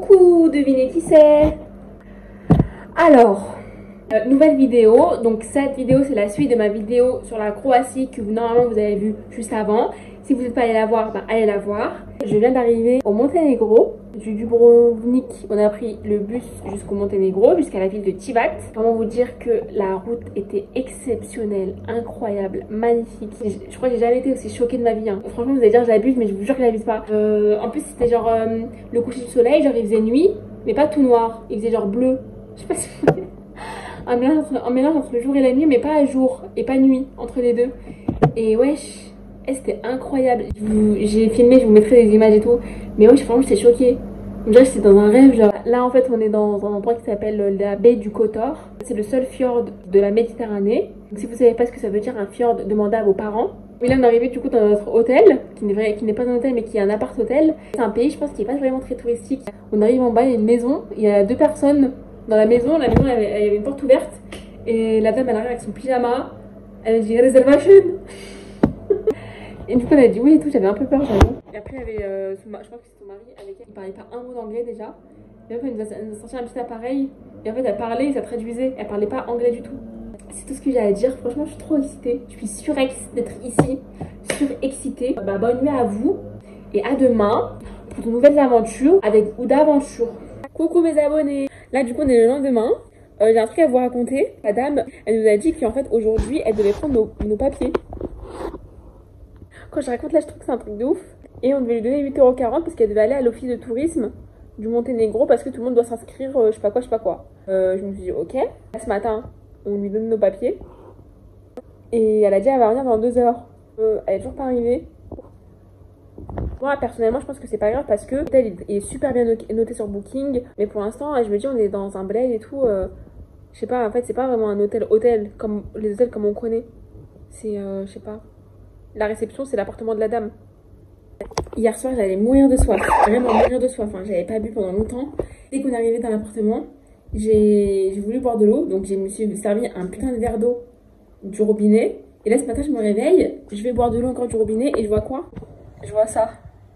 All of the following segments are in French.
Coucou, devinez qui c'est? Alors, nouvelle vidéo. Donc cette vidéo c'est la suite de ma vidéo sur la Croatie que normalement vous avez vu juste avant. Si vous n'êtes pas allé la voir, bah, allez la voir. Je viens d'arriver au Monténégro, du Dubrovnik. On a pris le bus jusqu'au Monténégro, jusqu'à la ville de Tivat. Comment vous dire que la route était exceptionnelle, incroyable, magnifique. Je crois que j'ai jamais été aussi choquée de ma vie. Hein. Franchement, vous allez dire que j'abuse, mais je vous jure que j'abuse pas. En plus, c'était genre le coucher du soleil, genre il faisait nuit, mais pas tout noir. Il faisait genre bleu. Je sais pas si un mélange entre le jour et la nuit, mais pas à jour et pas nuit, entre les deux. Et wesh. C'était incroyable. J'ai filmé, je vous mettrai des images et tout. Mais ouais, franchement, j'étais choquée. On dirait que j'étais dans un rêve. Genre. Là, en fait, on est dans un endroit qui s'appelle la baie du Kotor. C'est le seul fjord de la Méditerranée. Donc, si vous savez pas ce que ça veut dire un fjord, demandez à vos parents. Mais là, on est arrivé du coup dans notre hôtel, qui n'est pas un hôtel, mais qui est un appart-hôtel. C'est un pays, je pense, qui est pas vraiment très touristique. On arrive en bas, il y a une maison. Il y a 2 personnes dans la maison. La maison, elle avait une porte ouverte. Et la dame, elle arrive avec son pyjama. Elle a dit réservation. Et du coup elle a dit oui et tout, j'avais un peu peur j'avoue. Et après il y avait je crois que c'est son mari avec elle, il parlait pas un mot d'anglais déjà. Et en fait elle nous a sorti un petit appareil. Et en fait elle parlait et ça traduisait, elle parlait pas anglais du tout. C'est tout ce que j'ai à dire, franchement je suis trop excitée. Je suis surex d'être ici, surexcitée. Bah bonne nuit à vous et à demain pour de nouvelles aventures avec Ouda Aventure. Coucou mes abonnés. Là du coup on est le lendemain. J'ai un truc à vous raconter. La dame elle nous a dit qu'en fait aujourd'hui elle devait prendre nos papiers. Quand je raconte là, je trouve que c'est un truc de ouf. Et on devait lui donner 8,40 € parce qu'elle devait aller à l'office de tourisme du Monténégro parce que tout le monde doit s'inscrire, je sais pas quoi. Je me suis dit ok. Là, ce matin, on lui donne nos papiers. Et elle a dit elle va revenir dans 2 heures. Elle est toujours pas arrivée. Moi, personnellement, je pense que c'est pas grave parce que l'hôtel est super bien noté sur Booking. Mais pour l'instant, je me dis on est dans un bled et tout. Je sais pas, en fait, c'est pas vraiment un hôtel comme les hôtels comme on connaît. C'est, je sais pas. La réception, c'est l'appartement de la dame. Hier soir, j'allais mourir de soif. Vraiment mourir de soif. Hein. J'avais pas bu pendant longtemps. Dès qu'on est arrivé dans l'appartement, j'ai voulu boire de l'eau. Donc, je me suis servi un putain de verre d'eau du robinet. Et là, ce matin, je me réveille. Je vais boire de l'eau encore du robinet. Et je vois quoi? Je vois ça.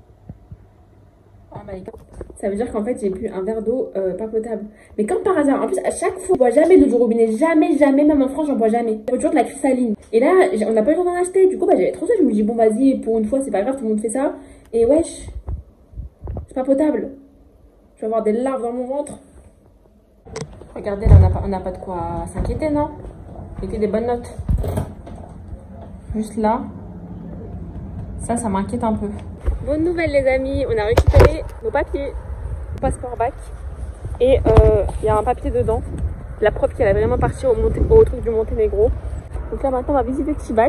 Oh my god. Ça veut dire qu'en fait, j'ai bu un verre d'eau pas potable. Mais comme par hasard, en plus, à chaque fois, je bois jamais d'eau du robinet. Jamais, même en France, j'en bois jamais. Je bois toujours de la cristalline. Et là, on n'a pas eu le temps d'en acheter. Du coup, bah, j'avais trop ça. Je me dis, bon, vas-y, pour une fois, c'est pas grave, tout le monde fait ça. Et wesh, c'est pas potable. Je vais avoir des larves dans mon ventre. Regardez, là, on n'a pas de quoi s'inquiéter, non? Mettez des bonnes notes. Juste là. Ça m'inquiète un peu. Bonne nouvelle les amis, on a récupéré nos papiers, passeport bac, et il y a un papier dedans, la preuve qu'elle est vraiment partie au truc du Monténégro. Donc là maintenant on va visiter Tivat.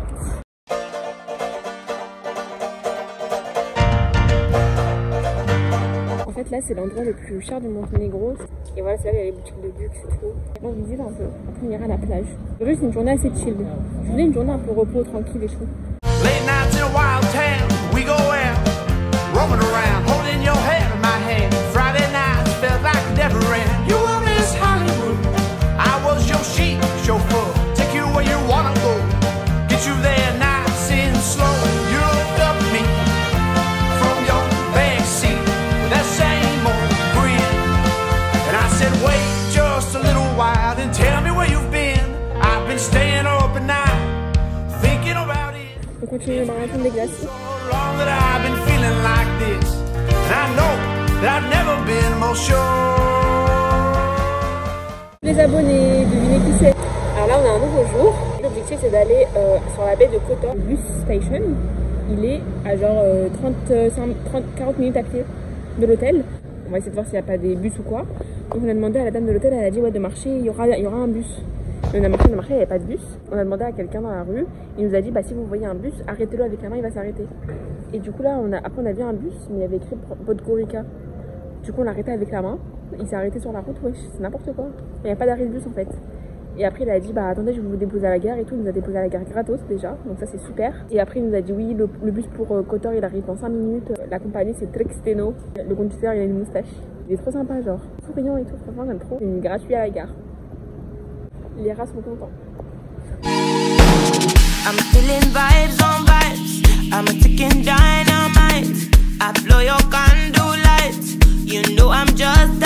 En fait là c'est l'endroit le plus cher du Monténégro, et voilà c'est là où il y a les boutiques de luxe et tout. On visite un peu, après on ira à la plage. Aujourd'hui c'est une journée assez chill, je voulais une journée un peu repos, tranquille et tout. Roaming around, holding your head in my hand. Friday nights felt like it never ran. You were Miss Hollywood, I was your chic chauffeur. Take you where you wanna go, get you there nice and slow. You looked up at me from your backseat with that same old grin. And I said, wait just a little while and tell me where you've been. I've been staying up at night, thinking about it. On continue le marathon des glaces. That I've been feeling like this, and I know that I've never been more sure. Les abonnés, devinez qui c'est. Alors là on a un nouveau jour. L'objectif c'est d'aller sur la baie de Kotor. Le bus station, il est à genre 40 minutes à pied de l'hôtel. On va essayer de voir s'il n'y a pas des bus ou quoi. Donc on a demandé à la dame de l'hôtel, elle a dit ouais de marcher, il y aura un bus. On a marché, il n'y avait pas de bus. On a demandé à quelqu'un dans la rue. Il nous a dit bah si vous voyez un bus, arrêtez-le avec la main, il va s'arrêter. Et du coup là, après on a vu un bus, mais il y avait écrit Podgorica. Du coup on l'a arrêté avec la main. Il s'est arrêté sur la route, wesh, c'est n'importe quoi. Il n'y a pas d'arrêt de bus en fait. Et après il a dit bah attendez, je vais vous déposer à la gare et tout. Il nous a déposé à la gare gratos déjà, donc ça c'est super. Et après il nous a dit oui, le bus pour Kotor il arrive dans 5 minutes. La compagnie c'est Trexteno. Le conducteur il a une moustache. Il est trop sympa, genre souriant et tout, franchement j'aime trop. Il est gratuit à la gare. Les rats sont contents. I'm feeling vibes on vibes. I'm a ticking dynamite. I blow your candle lights. You know I'm just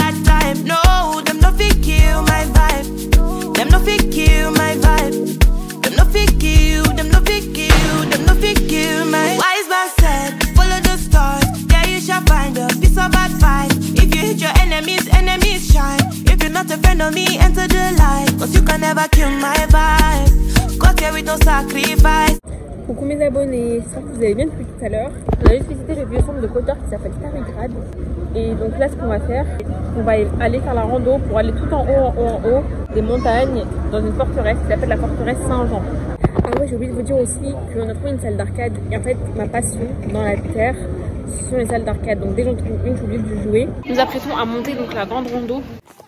them no fit kill my vibe. Them no fit kill, them no fit kill, them no fit kill my. Wise man said, follow the stars. Yeah, you shall find a piece of advice. If you hit your enemies, enemies shine. If you're not a friend of me, enter the light. Cause you can never kill my vibe. Got here with no sacrifice. Coucou mes abonnés, j'espère que vous allez bien depuis tout à l'heure. On a juste visité le vieux centre de Potter qui s'appelle Starigrad. Et donc là ce qu'on va faire, on va aller faire la rando pour aller tout en haut des montagnes dans une forteresse qui s'appelle la forteresse Saint-Jean. Ah ouais, j'ai oublié de vous dire aussi qu'on a trouvé une salle d'arcade. Et en fait ma passion dans la terre, ce sont les salles d'arcade. Donc dès que j'en trouve une, j'ai oublié de jouer. Nous nous apprêtons à monter donc la grande rando.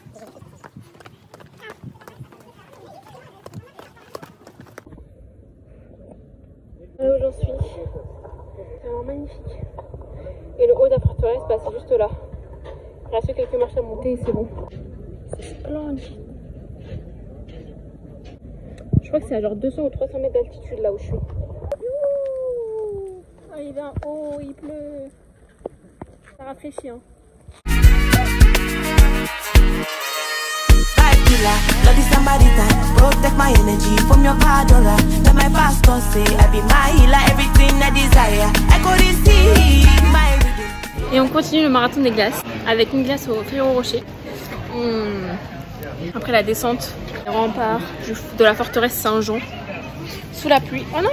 Là où j'en suis, c'est vraiment magnifique. Et le haut de la forteresse, bah, c'est juste là. Il reste quelques marches à monter et c'est bon. C'est splendide. Je crois que c'est à genre 200 ou 300 mètres d'altitude là où je suis. Oh, il est en haut, il pleut. Ça rafraîchit hein. Love is somebody time, protect my energy from your padora. Let my pastor say, I be my healer, everything I desire. I go receive my rhythm. Et on continue le marathon des glaces avec une glace au Ferrero Rocher. Après la descente, les remparts de la forteresse Saint-Jean sous la pluie. Oh non!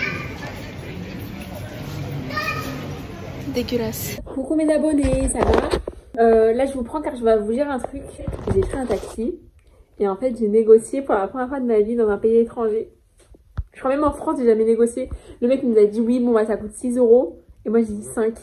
Dégueulasse. Coucou mes abonnés, ça va? Là je vous prends car je vais vous dire un truc. J'ai pris un taxi. Et en fait, j'ai négocié pour la première fois de ma vie dans un pays étranger. Je crois même en France, j'ai jamais négocié. Le mec nous a dit oui, bon bah ça coûte 6 €. Et moi j'ai dit 5.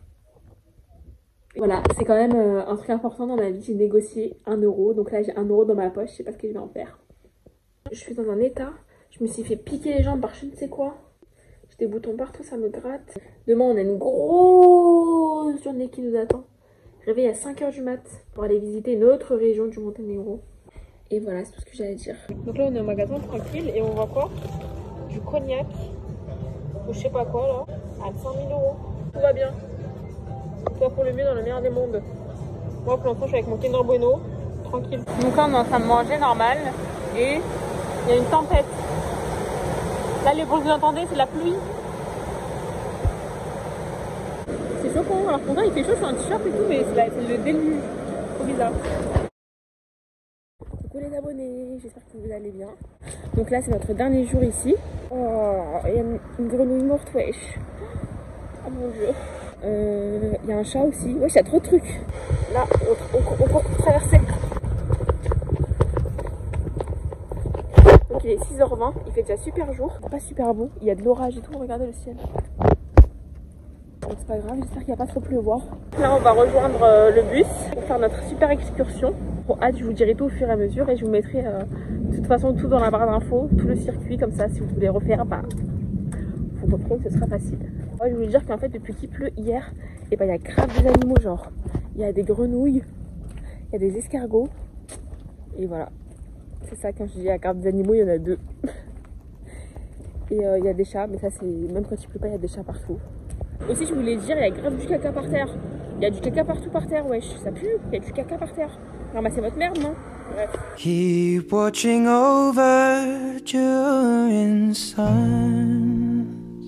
Voilà, c'est quand même un truc important dans ma vie. J'ai négocié 1 €. Donc là j'ai 1 € dans ma poche, je sais pas ce que je vais en faire. Je suis dans un état. Je me suis fait piquer les jambes par je ne sais quoi. J'ai des boutons partout, ça me gratte. Demain on a une grosse journée qui nous attend. Réveil à 5 h du mat pour aller visiter une autre région du Monténégro. Et voilà, c'est tout ce que j'allais dire. Donc là, on est au magasin tranquille et on voit quoi? Du cognac ou je sais pas quoi là, à 100 000 €. Tout va bien. Tout va pour le mieux dans le meilleur des mondes. Moi, pour l'instant, je suis avec mon Kinder Bueno, tranquille. Donc là, on est en train de manger normal et il y a une tempête. Là, les bruits que vous entendez, c'est la pluie. C'est chaud quand alors pourtant il fait chaud, je suis en t-shirt et tout, mais c'est le déluge. Trop bizarre. Coucou les abonnés, j'espère que vous allez bien. Donc là c'est notre dernier jour ici. Oh, il y a une grenouille morte, wesh. Oh mon dieu. Il y a un chat aussi. Wesh, il y a trop de trucs. Là, on peut traverser. Donc il est 6 h 20, il fait déjà super jour. Pas super beau, il y a de l'orage et tout, regardez le ciel. Donc c'est pas grave, j'espère qu'il va pas trop pleuvoir. Là on va rejoindre le bus pour faire notre super excursion. Trop hâte, je vous dirai tout au fur et à mesure et je vous mettrai de toute façon tout dans la barre d'infos, tout le circuit comme ça si vous voulez refaire, bah faut reprendre, ce sera facile. Ouais, je vais vous dire qu'en fait depuis qu'il pleut hier, et bah il y a grave des animaux genre, il y a des grenouilles, il y a des escargots et voilà. C'est ça quand je dis il y a grave des animaux, il y en a 2. Et il y a des chats, mais ça c'est, même quand il pleut pas il y a des chats partout. Aussi je voulais dire, il y a grave du caca par terre. Il y a du caca partout par terre, wesh. Ça pue, il y a du caca par terre. Ramassez votre merde, non? Bref. Keep watching over during suns.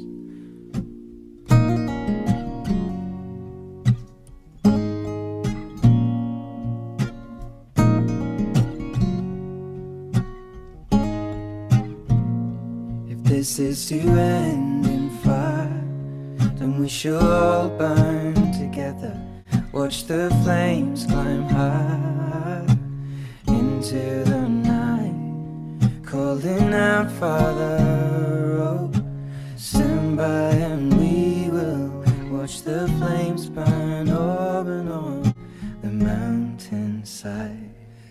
If this is to end in fire, then we shall all burn together. Watch the flames climb high into the night, calling out, Father, oh, stand by and we will watch the flames burn up and on the mountainside.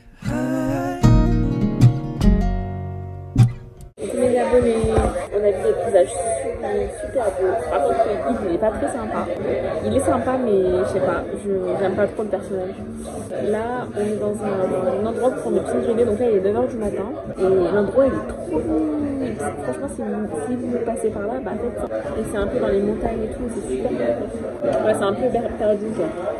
Les abonnés, on a vu des paysages super beaux. Par contre, le guide il est pas très sympa. Il est sympa, mais je sais pas, j'aime pas trop le personnage. Là, on est dans un endroit pour prendre le petit déjeuner, donc là il est 9 h du matin. Et l'endroit il est trop beau. Franchement, si vous passez par là, bah faites. Et c'est un peu dans les montagnes et tout, c'est super bien. Ouais, c'est un peu perdu, genre.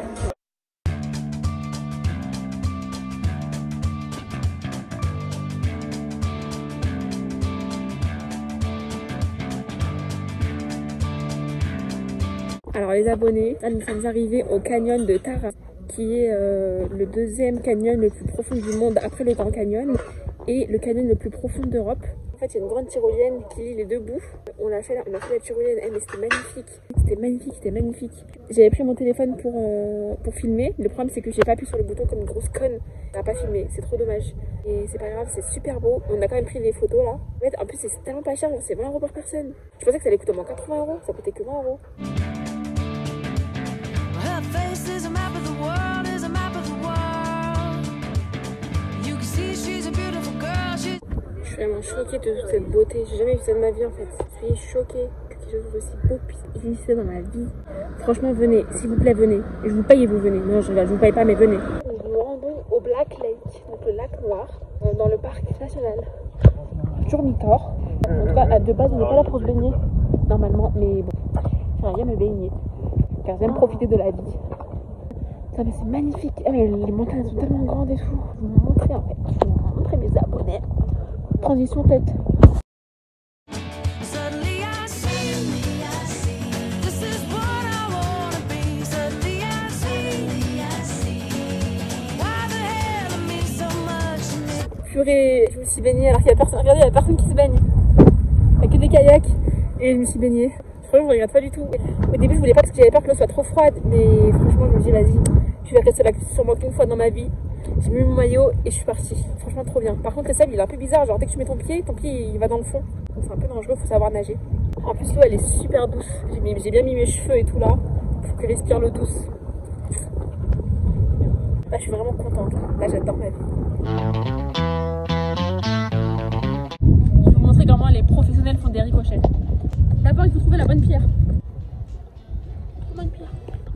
Alors les abonnés, là nous sommes arrivés au canyon de Tara, qui est le deuxième canyon le plus profond du monde après le Grand Canyon et le canyon le plus profond d'Europe. En fait, il y a une grande tyrolienne qui lie les deux bouts. On a fait la tyrolienne, mais c'était magnifique. C'était magnifique. J'avais pris mon téléphone pour filmer. Le problème, c'est que j'ai pas appuyé sur le bouton comme une grosse conne. Ça n'a pas filmé, c'est trop dommage. Et c'est pas grave, c'est super beau. On a quand même pris des photos là. En fait, en plus, c'est tellement pas cher, c'est 20 € par personne. Je pensais que ça allait coûter au moins 80 €. Ça coûtait que 20 €. Her face is a map of the world, is a map of the world. You can see she's a beautiful girl. Je suis vraiment choquée de toute cette beauté. J'ai jamais vu ça de ma vie en fait. Je suis choquée que quelque chose aussi beau puisse exister dans ma vie. Franchement, venez, s'il vous plaît, venez. Je vous paye et vous venez. Non, je vous paye pas, mais venez. Nous nous rendons au Black Lake, donc le lac noir, dans le parc national Turmitor. En tout cas, de base, on n'est pas là pour se baigner normalement, mais bon, j'aimerais bien me baigner car j'aime profiter de la vie. Ça, mais c'est magnifique. Ah, mais les montagnes sont tellement grandes et tout. Je vais vous montrer en fait. Je vais vous montrer mes abonnés. Transition tête. Suddenly I see, this is what I wanna be. Suddenly I see, why the hell it means so much to me. Purée, je me suis baignée alors qu'il y a personne. Regardez, il y a personne qui se baigne. Il n'y a que des kayaks et je me suis baignée. Franchement, je regrette pas du tout. Au début, je voulais pas parce que j'avais peur que l'eau soit trop froide, mais franchement, je me dis vas-y, je vais rester là sûrement qu'une fois dans ma vie. J'ai mis mon maillot et je suis partie. Franchement, trop bien. Par contre, le sable, il est un peu bizarre. Genre, dès que tu mets ton pied il va dans le fond. Donc, c'est un peu dangereux, faut savoir nager. En plus, l'eau, elle est super douce. J'ai bien mis mes cheveux et tout là pour que respire l'eau douce. Là, je suis vraiment contente. Là, j'adore ma vie. Je vais vous montrer comment les professionnels font des ricochets. D'abord, il faut trouver la bonne pierre. La bonne pierre.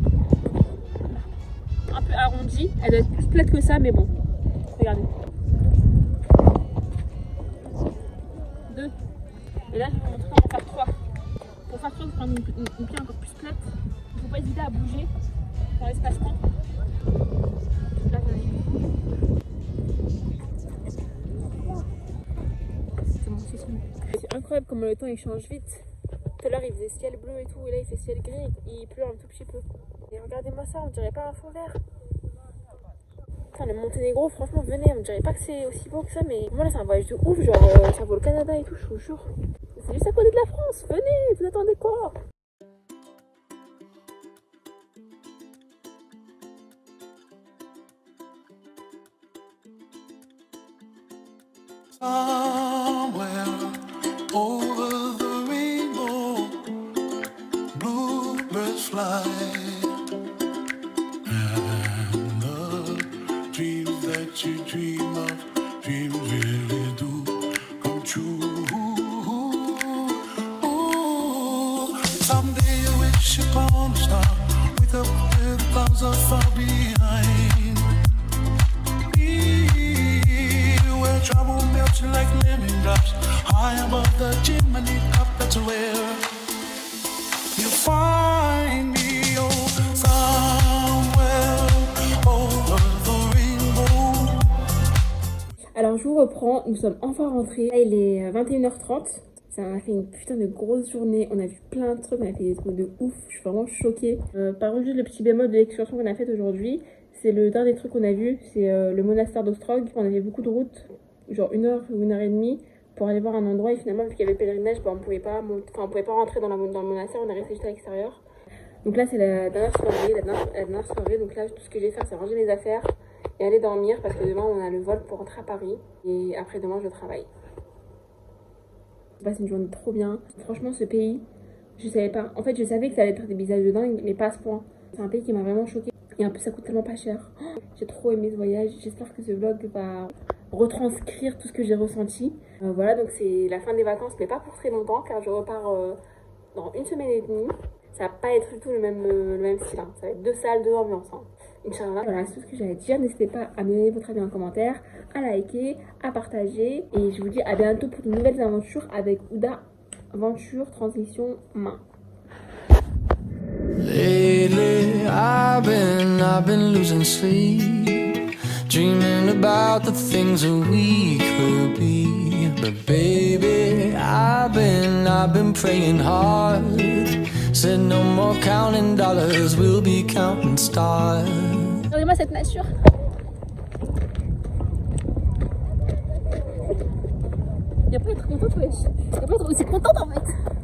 Un peu arrondie. Elle doit être plus plate que ça, mais bon. Regardez. 2. Et là, je vais vous montrer comment faire 3. Pour faire 3, il faut prendre une pierre encore plus plate. Il ne faut pas hésiter à bouger dans l'espace-temps. Là, j'en ai une. C'est bon, c'est fini. C'est incroyable comment le temps il change vite. Tout à l'heure il faisait ciel bleu et tout, et là il fait ciel gris, il pleut un tout petit peu. Et regardez-moi ça, on dirait pas un fond vert. Enfin, le Monténégro, franchement, venez, on dirait pas que c'est aussi beau que ça, mais moi là c'est un voyage de ouf, genre ça vaut le Canada et tout, je vous jure. C'est juste à côté de la France, venez, vous attendez quoi? Somewhere over the rainbow, bluebirds fly, and the dreams that you dream of, dreams really do come true. Ooh, someday you wish upon a star, wake up with clouds are far behind. Trouble melts like lemon drops high above the chimney top. That's where you find me, oh, somewhere over the rainbow. Alors je vous reprends, nous sommes enfin rentrés. Là il est 21h30. Ça a fait une putain de grosse journée. On a vu plein de trucs, on a fait des trucs de ouf. Je suis vraiment choquée. Par contre, juste le petit bémol de l'excursion qu'on a faite aujourd'hui, c'est le dernier truc qu'on a vu, c'est le monastère d'Ostrog. On avait beaucoup de routes, genre 1 heure ou 1h30 pour aller voir un endroit, et finalement vu qu'il y avait le pèlerinage, bah, on pouvait pas rentrer dans le monastère, on est resté juste à l'extérieur. Donc là c'est la dernière soirée, donc là tout ce que j'ai fait c'est ranger mes affaires et aller dormir parce que demain on a le vol pour rentrer à Paris et après demain je travaille. C'est une journée trop bien. Franchement ce pays, je savais pas, en fait je savais que ça allait être des paysages de dingue mais pas à ce point. C'est un pays qui m'a vraiment choquée et en plus ça coûte tellement pas cher. J'ai trop aimé ce voyage, j'espère que ce vlog va retranscrire tout ce que j'ai ressenti. Voilà, donc c'est la fin des vacances mais pas pour très longtemps car je repars dans 1 semaine et demie. Ça va pas être du tout le même style, hein. Ça va être 2 salles, 2 ambiances, hein. Inch'Allah. Voilà, c'est tout ce que j'allais dire. N'hésitez pas à me donner votre avis en commentaire, à liker, à partager. Et je vous dis à bientôt pour de nouvelles aventures avec Ouda, aventure, transition, main. Lately I've been losing sleep, dreaming about the things that we could be. But baby, I've been praying hard, Said no more counting dollars, we'll be counting stars. Regardez-moi cette nature. Y'a pas à être contente, wesh. Y'a pas à être aussi contente en fait.